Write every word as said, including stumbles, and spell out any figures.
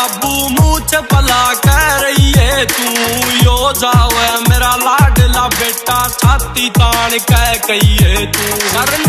बाबू मुँह च भला कह रही है तू, यो जावे मेरा लाडला बेटा छाती तान कह कही है तू।